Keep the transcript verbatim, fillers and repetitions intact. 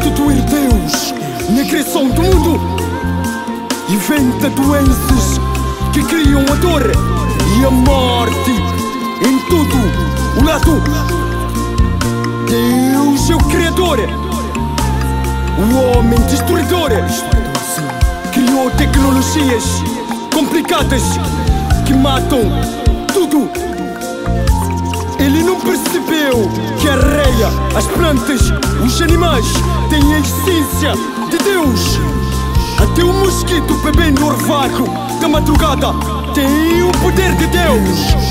substituir Deus na criação do mundo. Inventa doenças que criam a dor e a morte em todo o lado. Deus é o Criador, o homem destruidor. Criou tecnologias complicadas que matam tudo. Ele não percebeu que a areia, as plantas, os animais têm a essência de Deus. Até o mosquito bebendo orvalho da madrugada tem o poder de Deus.